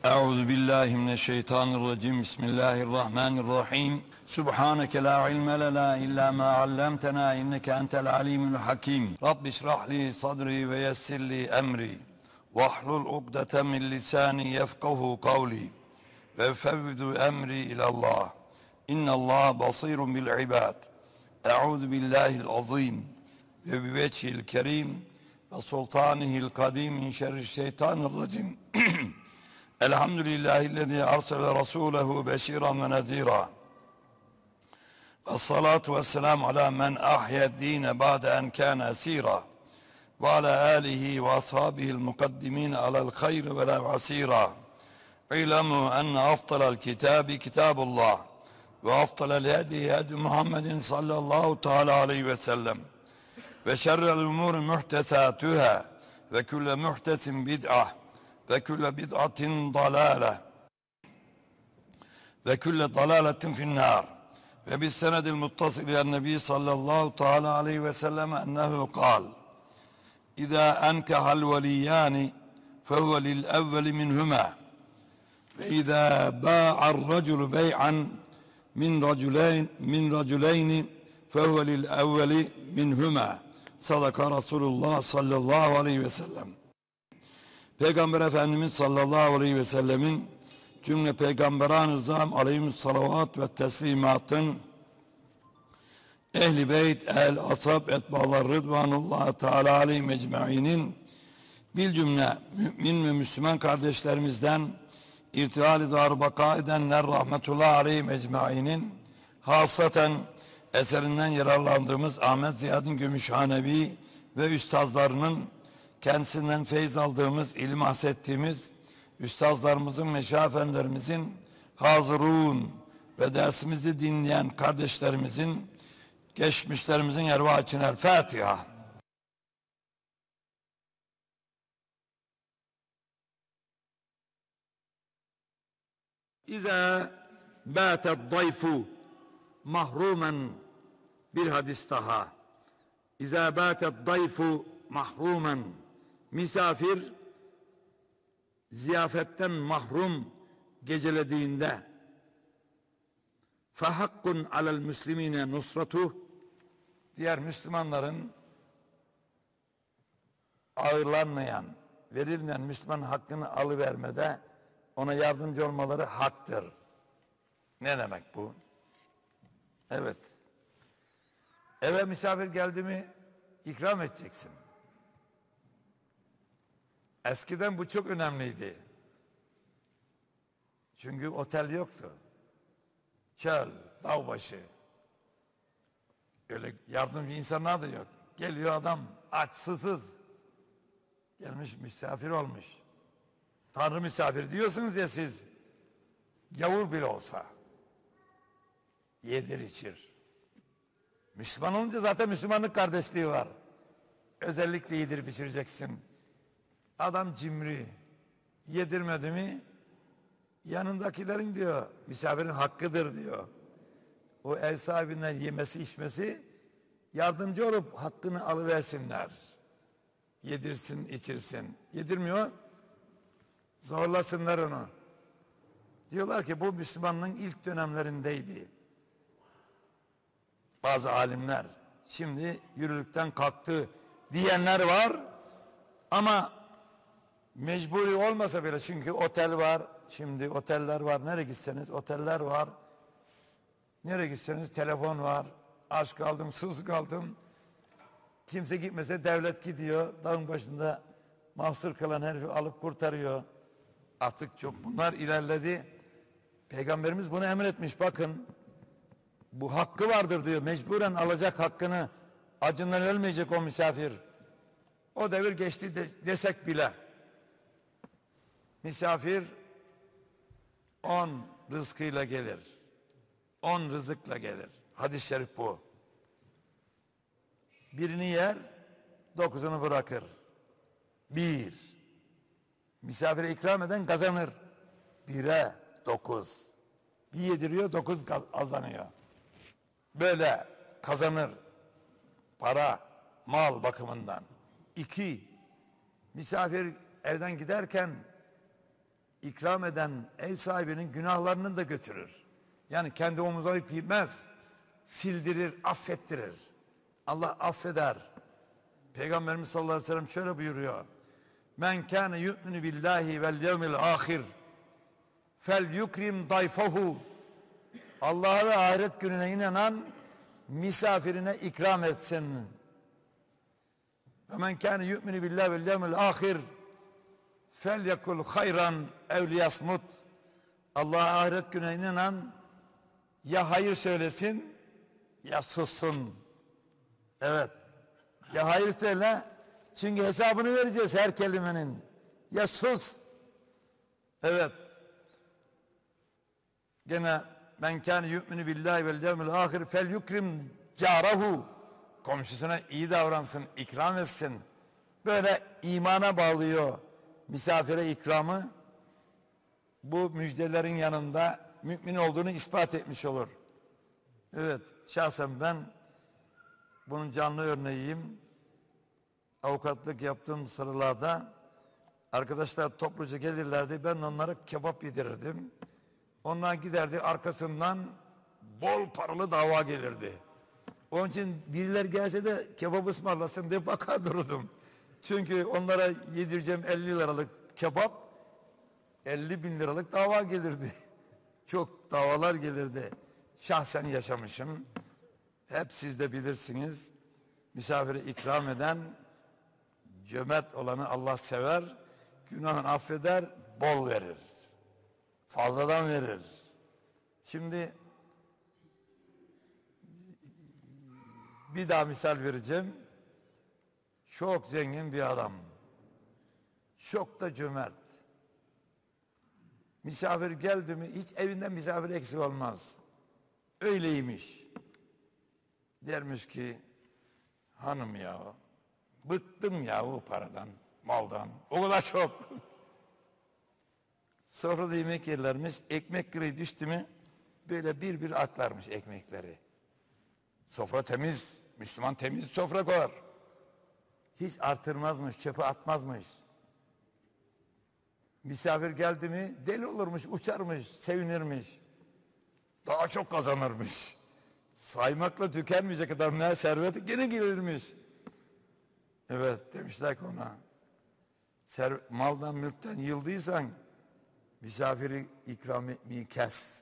Euzu billahi mineşşeytanirracim. Bismillahirrahmanirrahim. Subhaneke la ilme lena illa ma allamtena inneke entel alimul hakim. Rabbi şrah li sadri ve yessir li emri. Vahlul ukdeten min lisani yefkahu kavli. Ve fevvidu emri ilallah. İnnallah basirun bil ibad. Euzu billahil azim ve bi vecihil kerim ve sultanihil kadim min şerri'ş-şeytanirracim. Elhamdülillahillezî arsale rasûlehu beşîran ve nezîrâ. Vessalâtu vesselamu alâ men ahyed-dîne ba'de en kâne esîrâ. Ve alâ âlihi ve ashâbihil mukaddimîne alel hayr ve la asîrâ. İlemû enne afdalel kitâbi kitâbullah. Ve afdalel hedi hedi Muhammedin sallallahu teâlâ aleyhi ve sellem. Ve şerrel umûri muhtesâtühâ. Ve külle muhtesin bid'ah. Ve külle bid'atin dalâle ve külle dalâletin finnâr ve bis senedil muttasil ilen nebi sallallahu teâlâ aleyhi ve sellem ennehu kal İzâ enkehal veliyyâni fehuve lil evveli minhumâ ve izâ bâ'ar raculu bey'an min raculeyni fehuve lil evveli minhumâ. Sadaka Resulullah sallallahu aleyhi ve sellem. Peygamber Efendimiz sallallahu aleyhi ve sellemin cümle peygamberan-ı zam aleyhissalavat ve teslimatın ehl-i beyt, el-asab, etbalar rıdvanullah teala aleyhim ecmainin bil cümle mümin ve Müslüman kardeşlerimizden irtihal-i dar baka edenler rahmetullahi aleyhim ecmainin hasaten eserinden yararlandığımız Ahmet Ziyadin Gümüşhanevi ve üstazlarının kendisinden feyz aldığımız, ilim hassettiğimiz üstazlarımızın, meşayih efendilerimizin, hazırun ve dersimizi dinleyen kardeşlerimizin, geçmişlerimizin ervah için el Fatiha. İza bâted dayfu mahrumen, bir hadis daha. İza bâted dayfu mahrumen, misafir ziyafetten mahrum gecelediğinde fehakkun alel müslimine nusratuh, diğer Müslümanların ağırlanmayan, verilmeyen Müslüman hakkını alıvermede ona yardımcı olmaları haktır. Ne demek bu? Evet. Eve misafir geldi mi ikram edeceksin. Eskiden bu çok önemliydi. Çünkü otel yoktu. Çöl, dağ başı. Öyle yardımcı insanlar da yok. Geliyor adam aç, susuz. Gelmiş misafir olmuş. Tanrı misafir diyorsunuz ya siz. Gavur bile olsa. Yedir içir. Müslüman olunca zaten Müslümanlık kardeşliği var. Özellikle yedir pişireceksin. Adam cimri, yedirmedi mi yanındakilerin diyor misafirin hakkıdır diyor. O ev sahibinden yemesi içmesi, yardımcı olup hakkını alıversinler. Yedirsin içirsin. Yedirmiyor, zorlasınlar onu. Diyorlar ki bu Müslümanlığın ilk dönemlerindeydi. Bazı alimler şimdi yürürlükten kalktı diyenler var ama mecburi olmasa bile, çünkü otel var, şimdi oteller var, nereye gitseniz oteller var, nereye gitseniz telefon var, aç kaldım, sus kaldım, kimse gitmese devlet gidiyor, dağın başında mahsur kalan herifi alıp kurtarıyor. Artık çok bunlar ilerledi. Peygamberimiz bunu emretmiş, bakın bu hakkı vardır diyor, mecburen alacak hakkını, acından ölmeyecek o misafir. O devir geçti desek bile misafir 10 rızkıyla gelir. 10 rızıkla gelir. Hadis-i şerif bu. Birini yer, 9'unu bırakır. 1. Misafire ikram eden kazanır. 1'e 9. Bir yediriyor, 9 kazanıyor. Böyle kazanır. Para, mal bakımından. 2. Misafir evden giderken ikram eden ev sahibinin günahlarını da götürür. Yani kendi omuzlayıp gitmez. Sildirir, affettirir. Allah affeder. Peygamberimiz sallallahu aleyhi ve sellem şöyle buyuruyor. Men kâne yu'minu billahi vel yevmil ahir fel yukrim dayfahu. Allah'a ve ahiret gününe inanan misafirine ikram etsin. Ve men kâne yu'minu billahi vel yevmil ahir fel yekul hayran ev liyasmut. Allah'a ahiret gününe inanan ya hayır söylesin ya sussun. Evet. Ya hayır söyle. Çünkü hesabını vereceğiz her kelimenin. Ya sus. Evet. Gene men kâne yu'minu billahi vel yevmil ahir fel yukrim carahu. Komşusuna iyi davransın, ikram etsin. Böyle imana bağlıyor misafire ikramı. Bu müjdelerin yanında mümin olduğunu ispat etmiş olur. Evet, şahsen ben bunun canlı örneğiyim. Avukatlık yaptığım sıralarda arkadaşlar topluca gelirlerdi. Ben onlara kebap yedirirdim. Onlar giderdi, arkasından bol paralı dava gelirdi. Onun için birileri gelse de kebap ısmarlasın diye bakar dururdum. Çünkü onlara yedireceğim 50 liralık kebap 50 bin liralık dava gelirdi. Çok davalar gelirdi. Şahsen yaşamışım. Hep siz de bilirsiniz. Misafire ikram eden, cömert olanı Allah sever, günahını affeder, bol verir. Fazladan verir. Şimdi bir daha misal vereceğim. Çok zengin bir adam. Çok da cömert. Misafir geldi mi hiç evinden misafir eksik olmaz. Öyleymiş. Dermiş ki hanım ya bıktım ya o paradan, maldan. O kadar çok. Sofrada yemek yerlermiş. Ekmek kırığı düştü mü böyle bir bir aklarmış ekmekleri. Sofra temiz. Müslüman temiz sofra koyar. Hiç artırmazmış, çöpe atmazmış. Misafir geldi mi deli olurmuş, uçarmış, sevinirmiş. Daha çok kazanırmış. Saymakla tükenmeyecek kadar ne serveti gene gelirmiş. Evet demişler ki ona. Maldan mülkten yıldıysan misafiri ikram etmeyi kes.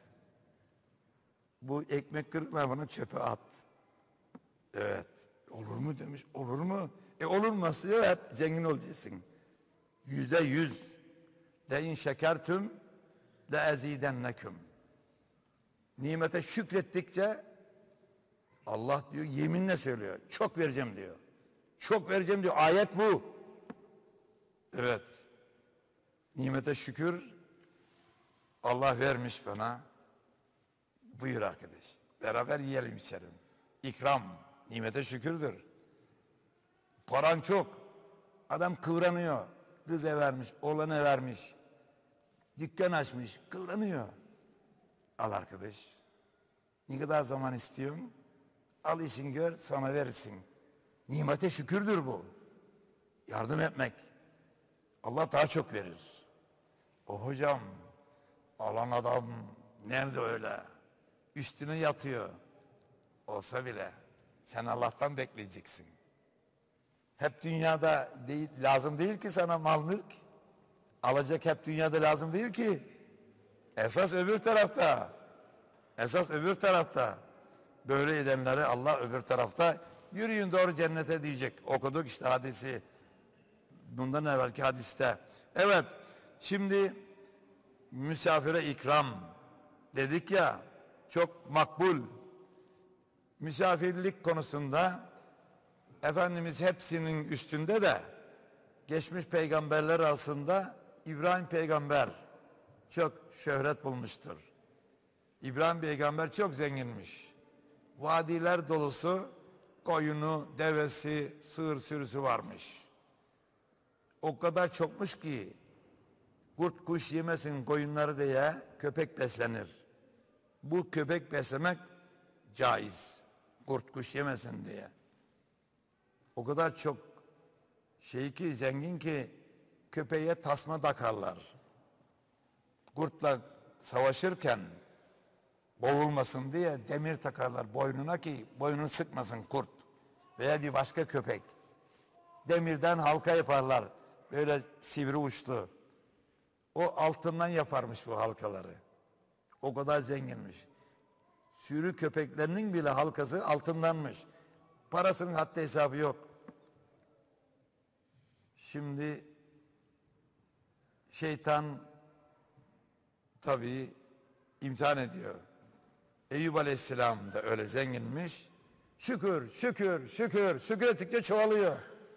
Bu ekmek kırıklarını çöpe at. Evet. Olur mu demiş. Olur mu? Olunması yok hep zengin olacaksın. %100. De in şekertüm de ezidenneküm. Nimete şükrettikçe Allah diyor yeminle söylüyor. Çok vereceğim diyor. Çok vereceğim diyor. Ayet bu. Evet. Nimete şükür Allah vermiş bana. Buyur arkadaş. Beraber yiyelim içelim. İkram. Nimete şükürdür. Paran çok. Adam kıvranıyor. Kız vermiş, oğlanı vermiş. Dükkan açmış, kıvranıyor. Al arkadaş. Ne kadar zaman istiyorum? Al işin gör, sana verirsin. Nimete şükürdür bu. Yardım etmek. Allah daha çok verir. O hocam, alan adam nerede öyle? Üstüne yatıyor. Olsa bile sen Allah'tan bekleyeceksin. Hep dünyada değil, lazım değil ki sana mal mülk. Alacak hep dünyada lazım değil ki. Esas öbür tarafta. Esas öbür tarafta. Böyle edenleri Allah öbür tarafta yürüyün doğru cennete diyecek. Okuduk işte hadisi. Bundan evvelki hadiste. Evet. Şimdi misafire ikram dedik ya, çok makbul. Misafirlik konusunda Efendimiz hepsinin üstünde de geçmiş peygamberler arasında İbrahim peygamber çok şöhret bulmuştur. İbrahim peygamber çok zenginmiş. Vadiler dolusu koyunu, devesi, sığır sürüsü varmış. O kadar çokmuş ki kurt kuş yemesin koyunları diye köpek beslenir. Bu köpek beslemek caiz. Kurt kuş yemesin diye. O kadar çok zengin ki köpeğe tasma takarlar. kurtla savaşırken boğulmasın diye demir takarlar boynuna ki boynunu sıkmasın kurt veya bir başka köpek. Demirden halka yaparlar. Böyle sivri uçlu. O altından yaparmış bu halkaları. O kadar zenginmiş. Sürü köpeklerinin bile halkası altındanmış. Parasının haddi hesabı yok. Şimdi şeytan tabii imtihan ediyor. Eyüp Aleyhisselam da öyle zenginmiş. Şükür, şükür, şükür. Şükür ettikçe çoğalıyor.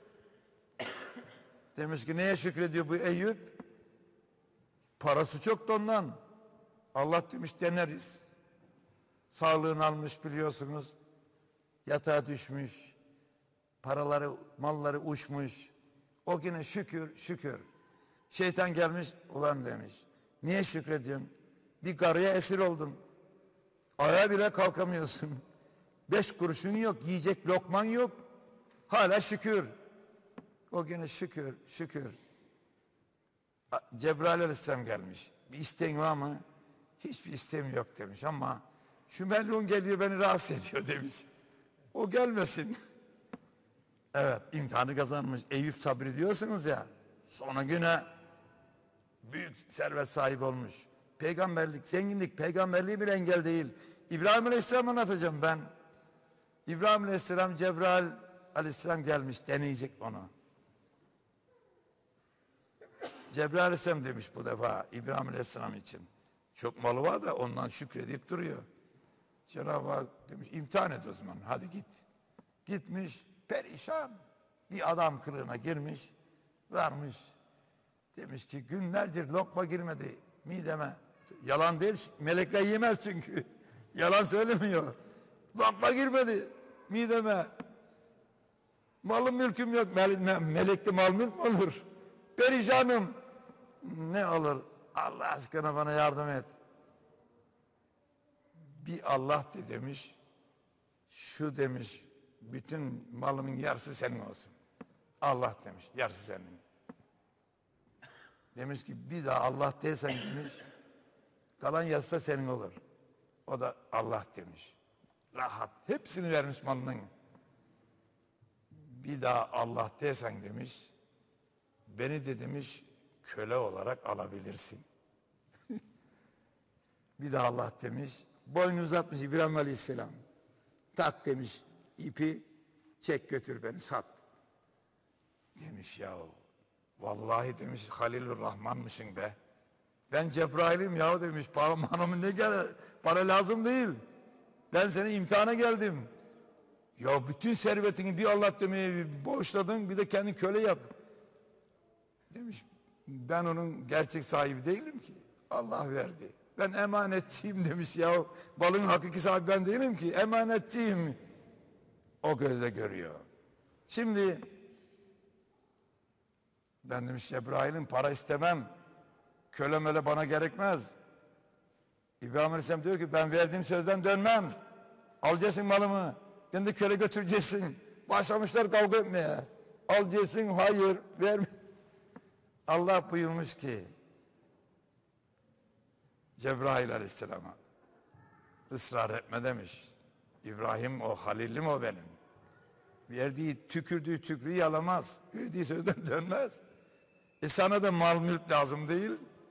Demiş ki neye şükrediyor bu Eyüp? Parası çok da ondan. Allah demiş deneriz. Sağlığını almış biliyorsunuz. Yatağa düşmüş. Paraları, malları uçmuş. O yine şükür, şükür. Şeytan gelmiş, ulan demiş. Niye şükrediyorsun? Bir karıya esir oldun. Ayağa bile kalkamıyorsun. 5 kuruşun yok, yiyecek lokman yok. Hala şükür. O yine şükür, şükür. Cebrail Aleyhisselam gelmiş. Bir isteğin var mı? Hiçbir isteğim yok demiş ama şu melun geliyor beni rahatsız ediyor demiş. O gelmesin. Evet, imtihanı kazanmış. Eyüp sabrediyorsunuz ya. Sonra yine büyük servet sahibi olmuş. Peygamberlik, zenginlik, peygamberliği bir engel değil. İbrahim Aleyhisselam anlatacağım ben. İbrahim Aleyhisselam, Cebrail Aleyhisselam gelmiş, deneyecek onu. Cebrail Aleyhisselam demiş bu defa İbrahim Aleyhisselam için. Çok malı var da ondan şükredip duruyor. Cenab-ı Hak demiş imtihan et o zaman hadi git. Gitmiş perişan bir adam kılığına girmiş varmış. Demiş ki günlerdir lokma girmedi mideme. Yalan değil melekler yemez çünkü. Yalan söylemiyor. Lokma girmedi mideme. Malım mülküm yok. Melekli mal mülk mü olur? Perişanım. Ne olur? Allah aşkına bana yardım et. Bir Allah de demiş. Şu demiş. Bütün malımın yarısı senin olsun. Allah demiş. Yarısı senin. Demiş ki bir daha Allah değilsen demiş. Kalan yarısı da senin olur. O da Allah demiş. Rahat. Hepsini vermiş malının. Bir daha Allah değilsen demiş. Beni de demiş köle olarak alabilirsin. Bir de Allah demiş. Boynu uzatmış İbrahim Aleyhisselam. Tak demiş ipi çek götür beni sat. Demiş ya vallahi demiş Halilur Rahman'mışsın be. Ben Cebrail'im ya demiş. Parmağımın ne gel para lazım değil. Ben seni imtihana geldim. Ya bütün servetini bir Allah demeye borçladın bir de kendini köle yaptın. Demiş ben onun gerçek sahibi değilim ki. Allah verdi. Ben emanetçiyim demiş ya. Balın hakiki sahibi ben değilim ki. Emanetçiyim. O gözle görüyor. Şimdi ben demiş Cebrail'im para istemem. Köle möle bana gerekmez. İbrahim Aleyhisselam diyor ki ben verdiğim sözden dönmem. Alacaksın malımı. Beni de köle götüreceksin. Başlamışlar kavga etmeye. Alacaksın hayır verme. Allah buyurmuş ki Cebrail Aleyhisselam'a ısrar etme demiş. İbrahim o Halil'im o benim. Verdiği tükürdüğü tükrüğü yalamaz. Verdiği sözden dönmez. Sana da mal mülk lazım değil.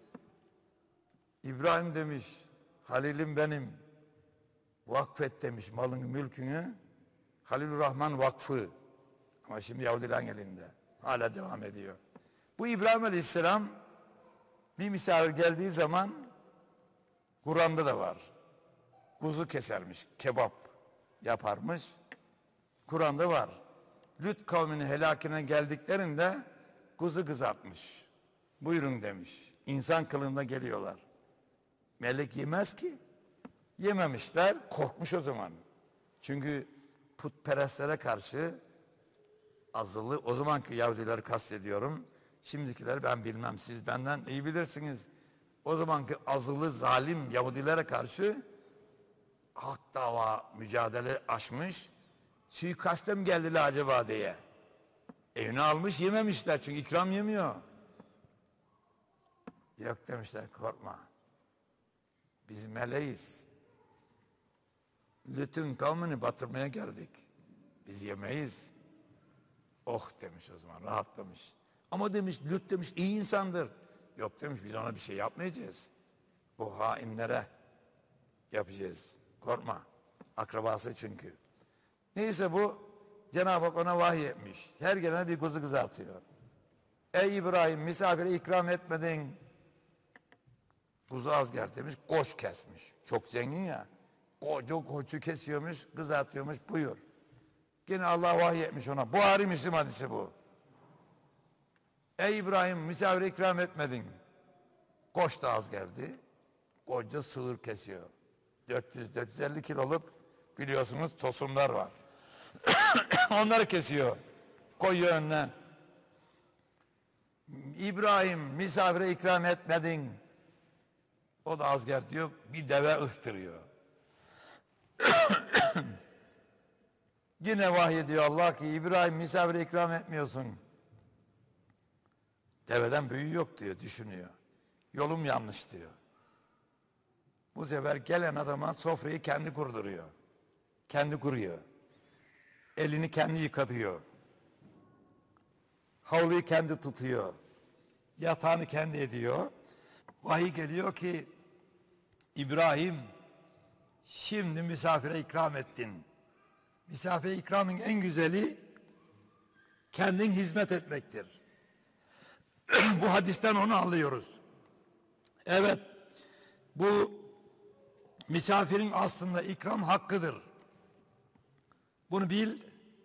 İbrahim demiş Halil'im benim. Vakfet demiş malını mülkünü. Halilur Rahman Vakfı. Ama şimdi Yahudilerin elinde. Hala devam ediyor. Bu İbrahim Aleyhisselam bir misafir geldiği zaman Kur'an'da da var. Kuzu kesermiş, kebap yaparmış. Kur'an'da var. Lüt kavminin helakine geldiklerinde kuzu kızartmış. Buyurun demiş. İnsan kılığında geliyorlar. Melek yemez ki. Yememişler, korkmuş o zaman. Çünkü putperestlere karşı azılı, o zamanki Yahudileri kastediyorum. Şimdikiler ben bilmem, siz benden iyi bilirsiniz. O zamanki azılı, zalim Yahudilere karşı hak dava mücadele açmış. Suikaste mi geldiler acaba diye. Evine almış yememişler çünkü ikram yemiyor. Yok demişler korkma. Biz meleğiz. Lüt'ün kavmini batırmaya geldik. Biz yemeyiz. Oh demiş o zaman, rahatlamış. Ama demiş Lüt demiş iyi insandır. Yok demiş biz ona bir şey yapmayacağız. Bu hainlere yapacağız. Korkma. Akrabası çünkü. Neyse bu Cenab-ı Hak ona vahiy etmiş. Her gelene bir kuzu kızartıyor. Ey İbrahim misafire ikram etmedin. Kuzu az geldi demiş. Koç kesmiş. Çok zengin ya. Koçu kesiyormuş, kızartıyormuş. Buyur. Yine Allah vahiy etmiş ona. Buhari Müslim hadisi bu. Ey İbrahim misafire ikram etmedin. Koç da az geldi. Koca sığır kesiyor. 400-450 kiloluk biliyorsunuz tosunlar var. Onları kesiyor. Koyuyor önüne. İbrahim misafire ikram etmedin. O da az geldi diyor. Bir deve ıhtırıyor. Yine vahyediyor Allah ki İbrahim misafire ikram etmiyorsun. Deveden büyüğü yok diyor, düşünüyor. Yolum yanlış diyor. Bu sefer gelen adama sofrayı kendi kurduruyor. Kendi kuruyor. Elini kendi yıkatıyor. Havluyu kendi tutuyor. Yatağını kendi ediyor. Vahiy geliyor ki İbrahim şimdi misafire ikram ettin. Misafire ikramın en güzeli kendin hizmet etmektir. Bu hadisten onu anlıyoruz. Evet, bu misafirin aslında ikram hakkıdır. Bunu bil.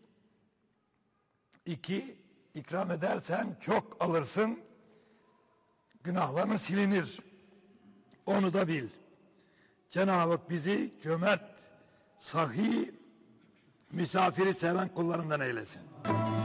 2, ikram edersen çok alırsın, günahların silinir. Onu da bil. Cenab-ı Hak bizi cömert, sahi, misafiri seven kullarından eylesin.